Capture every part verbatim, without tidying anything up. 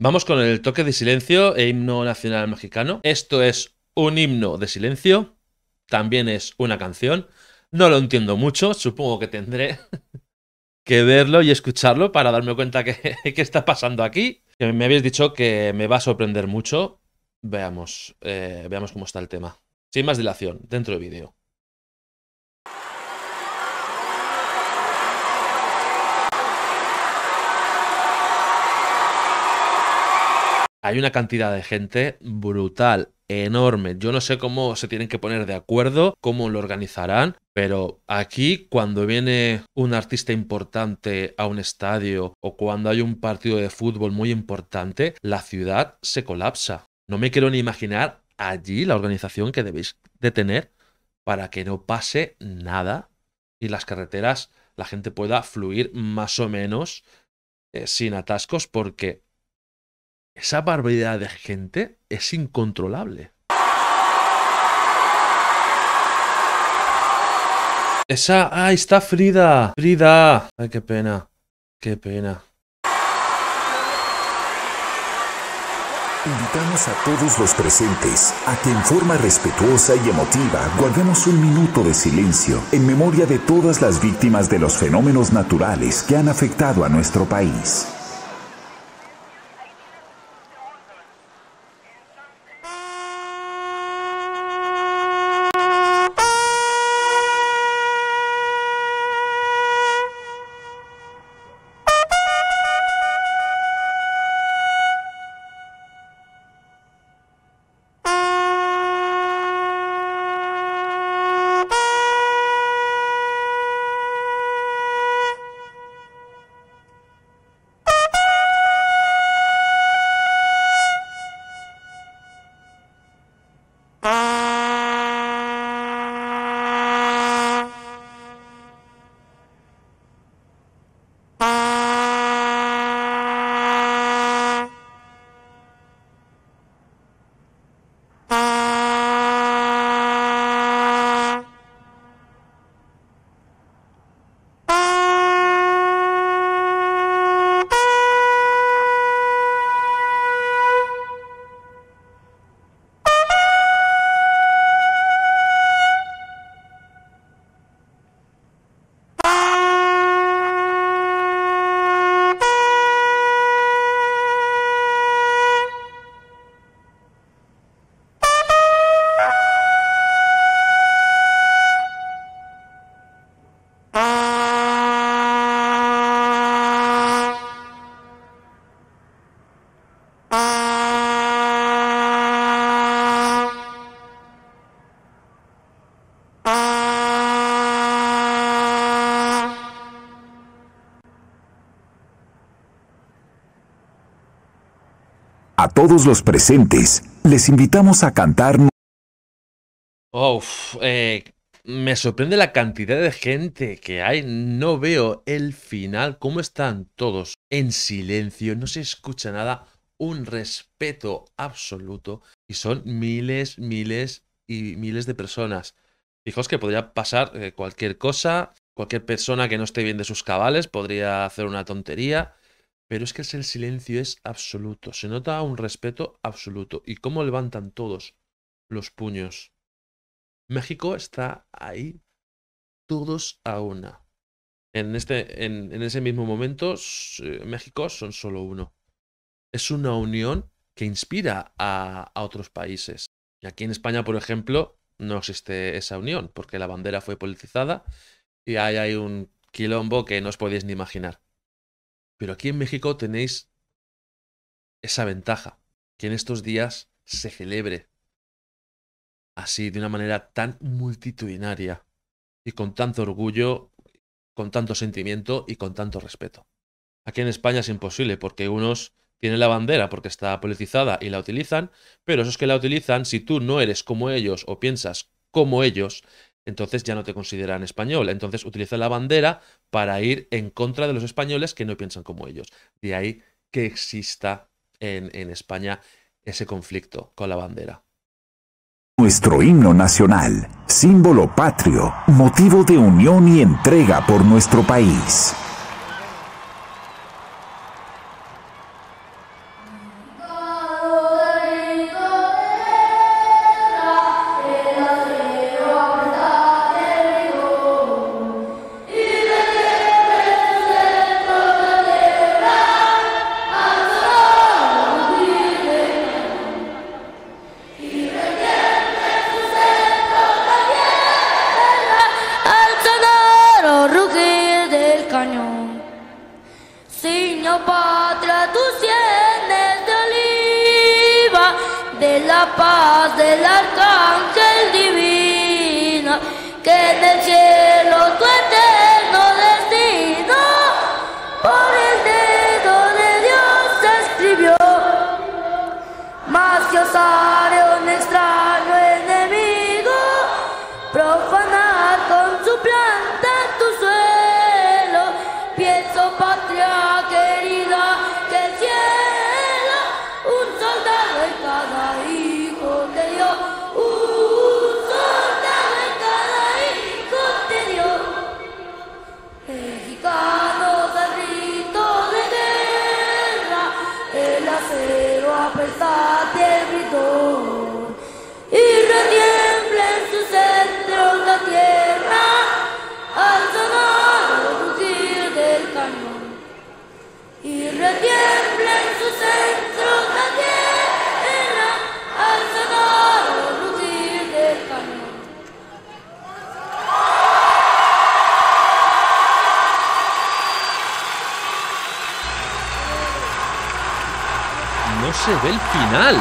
Vamos con el toque de silencio e himno nacional mexicano. Esto es un himno de silencio, también es una canción. No lo entiendo mucho, supongo que tendré que verlo y escucharlo para darme cuenta que, qué está pasando aquí. Que me habéis dicho que me va a sorprender mucho. Veamos, eh, veamos cómo está el tema. Sin más dilación, dentro del vídeo. Hay una cantidad de gente brutal, enorme. Yo no sé cómo se tienen que poner de acuerdo, cómo lo organizarán, pero aquí cuando viene un artista importante a un estadio o cuando hay un partido de fútbol muy importante, la ciudad se colapsa. No me quiero ni imaginar allí la organización que debéis de tener para que no pase nada y las carreteras, la gente pueda fluir más o menos eh, sin atascos, porque esa barbaridad de gente es incontrolable. Esa... ¡Ahí está Frida! ¡Frida! ¡Ay, qué pena! ¡Qué pena! Invitamos a todos los presentes a que en forma respetuosa y emotiva guardemos un minuto de silencio en memoria de todas las víctimas de los fenómenos naturales que han afectado a nuestro país. A todos los presentes, les invitamos a cantar. Uf, eh, me sorprende la cantidad de gente que hay. No veo el final. ¿Cómo están todos en silencio? No se escucha nada. Un respeto absoluto. Y son miles, miles y miles de personas. Fijaos que podría pasar eh, cualquier cosa. Cualquier persona que no esté bien de sus cabales podría hacer una tontería. Pero es que el silencio es absoluto. Se nota un respeto absoluto. ¿Y cómo levantan todos los puños? México está ahí, todos a una. En, este, en, en ese mismo momento, México son solo uno. Es una unión que inspira a, a otros países. Y aquí en España, por ejemplo, no existe esa unión, porque la bandera fue politizada y ahí hay un quilombo que no os podéis ni imaginar. Pero aquí en México tenéis esa ventaja, que en estos días se celebre así, de una manera tan multitudinaria y con tanto orgullo, con tanto sentimiento y con tanto respeto. Aquí en España es imposible, porque unos tienen la bandera porque está politizada y la utilizan, pero esos que la utilizan, si tú no eres como ellos o piensas como ellos, entonces ya no te consideran español. Entonces utilizan la bandera para ir en contra de los españoles que no piensan como ellos. De ahí que exista en, en España ese conflicto con la bandera. Nuestro himno nacional, símbolo patrio, motivo de unión y entrega por nuestro país. de la paz del arcángel divino, que en el cielo tu eterno destino por el dedo de Dios se escribió. Mas que osare un extraño enemigo profanar con su planta tu suelo, pienso patria querida que el cielo un soldado en cada hijo te dio, un soldado en cada hijo te dio. Mexicanos al grito de guerra, el acero apesta el gritón, y retiembla en sus centros la tierra al sonoro rugir del cañón, y retiembla en sus centros la tierra al sonoro rugir del cañón. No se ve el final.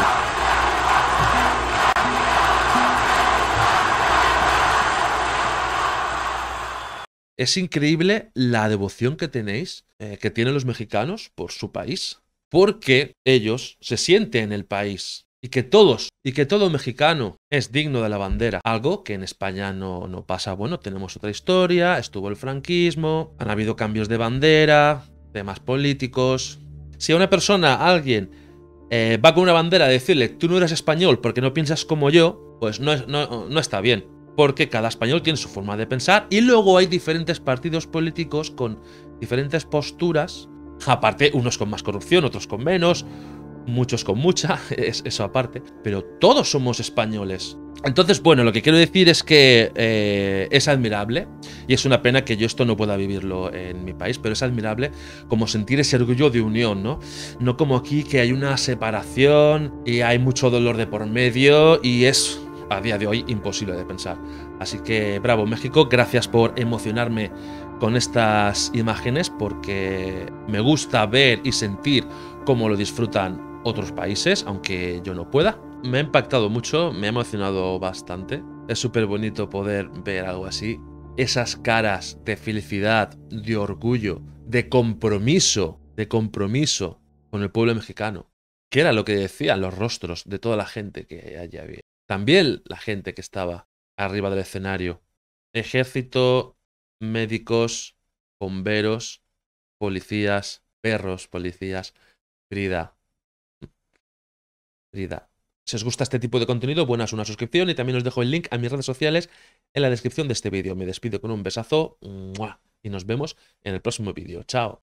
Es increíble la devoción que tenéis, eh, que tienen los mexicanos por su país, porque ellos se sienten en el país y que todos, y que todo mexicano es digno de la bandera, algo que en España no, no pasa. Bueno, tenemos otra historia, estuvo el franquismo, han habido cambios de bandera, temas políticos. Si a una persona, a alguien, eh, va con una bandera a decirle tú no eres español porque no piensas como yo, pues no, es, no, no está bien. Porque cada español tiene su forma de pensar y luego hay diferentes partidos políticos con diferentes posturas, aparte unos con más corrupción, otros con menos, muchos con mucha, es, eso aparte, pero todos somos españoles. Entonces, bueno, lo que quiero decir es que eh, es admirable y es una pena que yo esto no pueda vivirlo en mi país, pero es admirable como sentir ese orgullo de unión, ¿no? No como aquí que hay una separación y hay mucho dolor de por medio y es a día de hoy imposible de pensar. Así que bravo México, gracias por emocionarme con estas imágenes porque me gusta ver y sentir cómo lo disfrutan otros países, aunque yo no pueda. Me ha impactado mucho, me ha emocionado bastante. Es súper bonito poder ver algo así. Esas caras de felicidad, de orgullo, de compromiso, de compromiso con el pueblo mexicano, que era lo que decían los rostros de toda la gente que allí había. También la gente que estaba arriba del escenario. Ejército, médicos, bomberos, policías, perros, policías. Frida. Frida. Si os gusta este tipo de contenido, buenas una suscripción y también os dejo el link a mis redes sociales en la descripción de este vídeo. Me despido con un besazo y nos vemos en el próximo vídeo. Chao.